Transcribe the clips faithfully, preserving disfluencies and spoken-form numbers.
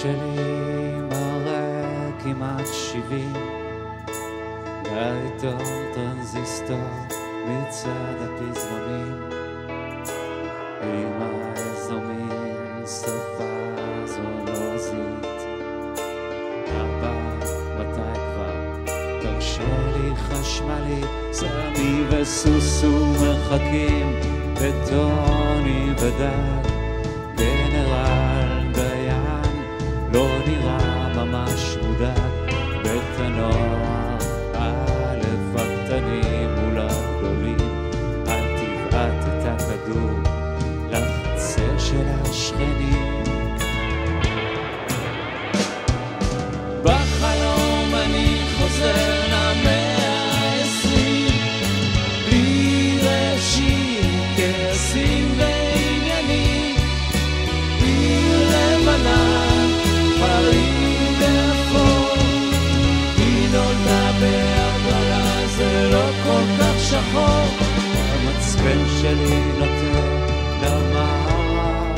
שלי מראה כמעט שבעים, לעיתון טרנזיסטור מצד הפזמונים, אמא איזו מין שפה זולוזית. אבא, מתי כבר תרשה לי חשמלי, סמי וסוסו מחכים בטוני ודל, גנרל דיין לא נראה ממש מודע, בית הנוער א' הקטנים מול הגדולים, אל תבעט את הכדור לחצר של השכנים. בחלום אני חוזר למאה העשרים, בלי ראשים כעסים ועניינים, עיר לבנה פרים באפור, היא נולדה בהגרלה, זה לא כל כך שחור, המצפן שלי נוטה למערב,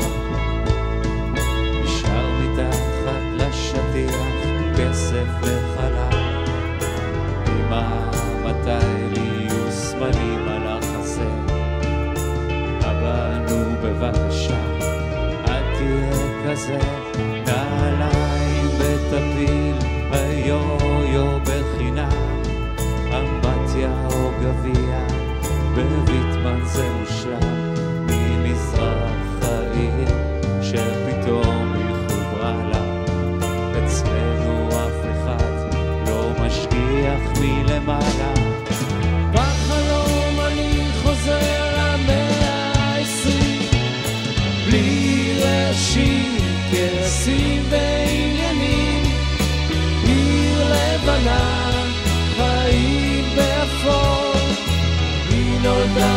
נשאר מתחת לשטיח כסף וחלב. אמא, מתי לי יהיו סמלים על החסר? אבא, נו בבקשה, אל תהיה כזה, נעליים בטפיל, היו-יו בחינם, אמבטיה או גביע, בביטמן זה מושלם, ממזרח העיר שפתאום היא חוברה לה. אצלנו אף אחד לא משגיח מלמעלה. בחלום אני חוזר למאה העשרים, בלי ראשים כעסים ועניינים, עיר לבנה חיים באפור, היא נולדה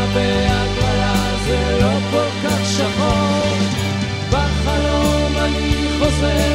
בהגרלה, זה לא כל כך שחור. בחלום אני חוזר